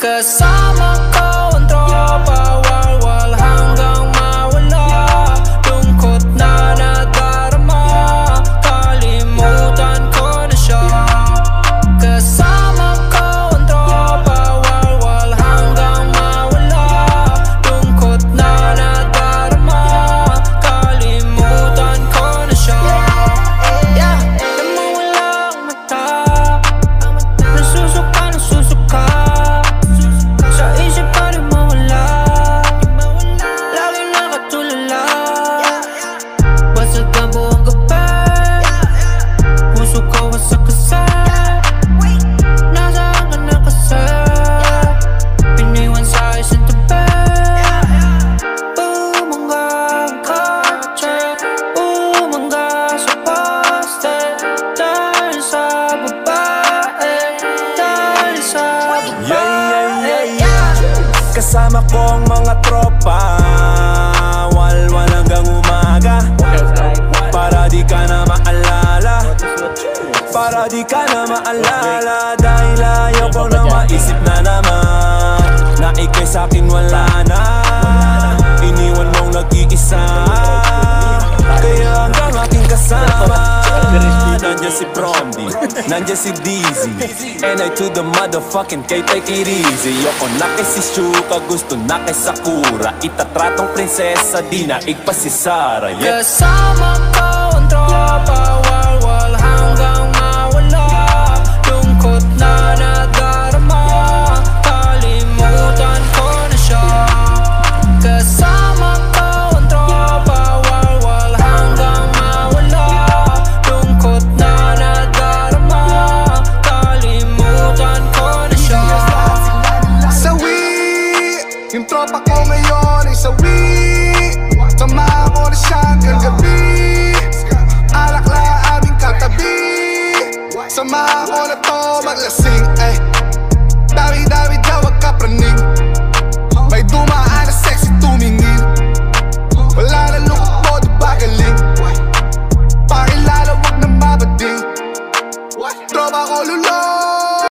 Kasama ko ang tropa, walwal hanggang mawala. Lungkot na nadarama, kalimutan ko na siya. Kasama ko ang tropa, walwal hanggang mawala. Lungkot na nadarama, kalimutan ko na siya. Namawala ang mata, nasusuka, nasusuka. Sa isip pa rin mawala, lagi nakatulala. Basag ang buong gabi, puso ko wasak kasi. Nasaan ka na kasi, iniwan sa isang tabi. Bumangga ang kotse, bumangga sa poste. Dahil sa babae, dahil sa babae. Kasama ko ang mga tropa, walwal hanggang umaga. Para di ka na maalala, para di ka na maalala. Dahil ayaw ko na maisip na naman na ika'y sa'kin wala na. Iniwan mong nag-iisa, kaya hanggang aking kasama. Nandiyan si Bromby, nandiyan si Dizzy, and I to the motherfucking K, take it easy. Yoko na kay si Shuka, gusto na kay Sakura. Itatratong prinsesa, di na igpa si Sarah, yeah. Kasama ko ang tropa,